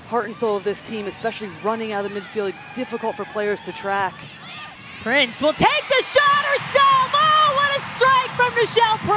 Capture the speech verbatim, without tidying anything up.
heart and soul of this team, especially running out of the midfield. Difficult for players to track. Prince will take the shot herself. Oh, what a strike from Nichelle Prince.